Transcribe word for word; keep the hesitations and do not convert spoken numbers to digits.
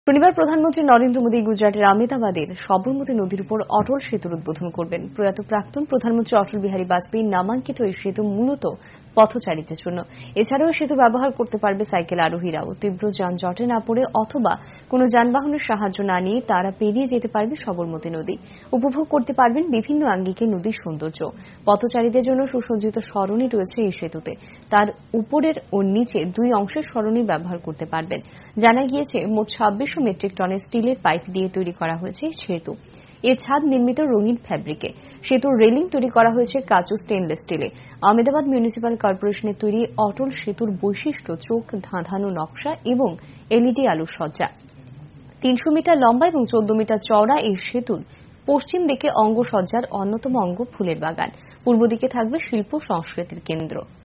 শনিবার প্রধানমন্ত্রী নরেন্দ্র মোদী গুজরাটের আহমেদাবাদের সবরমতী নদীর উপর অটল সেতুর উদ্বোধন করবেন। প্রয়াত প্রাক্তন প্রধানমন্ত্রী অটল বিহারী বাজপেয়ীর নামাঙ্কিত এই সেতু মূলত পথচারীদের জন্য। এছাড়াও সেতু ব্যবহার করতে পারবে সাইকেল আরোহীরাও। তীব্র যানজটে না পড়ে অথবা কোনো যানবাহনের সাহায্য না নিয়ে তারা পেরিয়ে যেতে পারবে সবরমতী নদী। উপভোগ করতে পারবেন বিভিন্ন আঙ্গিকে নদীর সৌন্দর্য। পথচারীদের জন্য সুসজ্জিত সরণি রয়েছে এই সেতুতে। তার উপরের ও নিচের দুই অংশের সরণি ব্যবহার করতে পারবেন। জানা গিয়েছে মোট ছাব্বিশশো মেট্রিক টনের স্টিলের পাইপ দিয়ে তৈরি করা হয়েছে সেতু। এর ছাদ নির্মিত রঙিন ফ্যাব্রিকে। সেতুর রেলিং তৈরি করা হয়েছে কাঁচু স্টেনলেস স্টিলে। আহমেদাবাদ মিউনিসিপ্যাল কর্পোরেশনের তৈরি অটল সেতুর বৈশিষ্ট্য চোখ ধাঁধানো নকশা এবং এলইডি আলোর সজ্জা। তিনশো মিটার লম্বা এবং চোদ্দ মিটার চওড়া এই সেতুর পশ্চিম দিকে অঙ্গসজ্জার অন্যতম অঙ্গ ফুলের বাগান। পূর্ব দিকে থাকবে শিল্প সংস্কৃতির কেন্দ্র।